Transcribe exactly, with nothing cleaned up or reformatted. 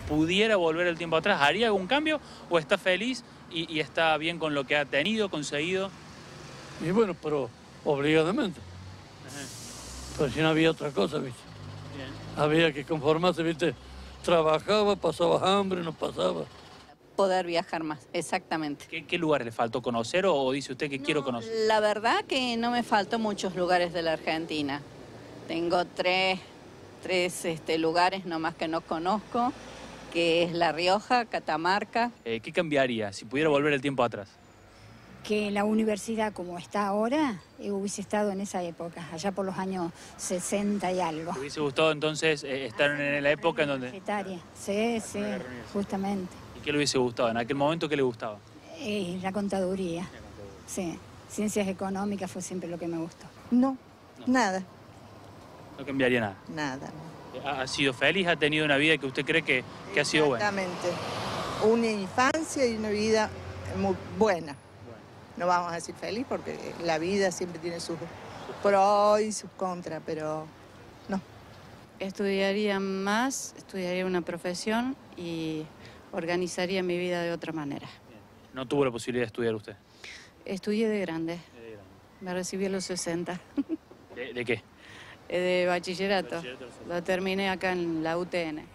pudiera volver el tiempo atrás, ¿haría algún cambio o está feliz y, y está bien con lo que ha tenido, conseguido? Y bueno, pero obligadamente. Ajá. Pues si no había otra cosa, ¿viste? Bien. Había que conformarse, ¿viste? Trabajaba, pasaba hambre, no pasaba. Poder viajar más, exactamente. ¿Qué, qué lugares le faltó conocer o, o dice usted que No, quiero conocer? la verdad que no me faltó muchos lugares de la Argentina. Tengo tres, tres este, lugares nomás que no conozco, que es La Rioja, Catamarca. Eh, ¿Qué cambiaría si pudiera volver el tiempo atrás? Que la universidad como está ahora eh, hubiese estado en esa época, allá por los años sesenta y algo. ¿Te hubiese gustado entonces eh, estar en la época en donde...? Universitaria, sí, sí, justamente. ¿Y qué le hubiese gustado? ¿En aquel momento qué le gustaba? Eh, la contaduría, sí. Ciencias económicas fue siempre lo que me gustó. No, No. nada, No cambiaría nada. nada. ¿Ha, ha sido feliz? ¿Ha tenido una vida que usted cree que, que ha sido buena? Exactamente. Una infancia y una vida muy buena. No vamos a decir feliz porque la vida siempre tiene sus pros y sus contras, pero no. Estudiaría más, estudiaría una profesión y organizaría mi vida de otra manera. ¿No tuvo la posibilidad de estudiar usted? Estudié de grande, me recibí a los sesenta, ¿De, de qué? de bachillerato. Bachillerato, sí. Lo terminé acá en la U T N.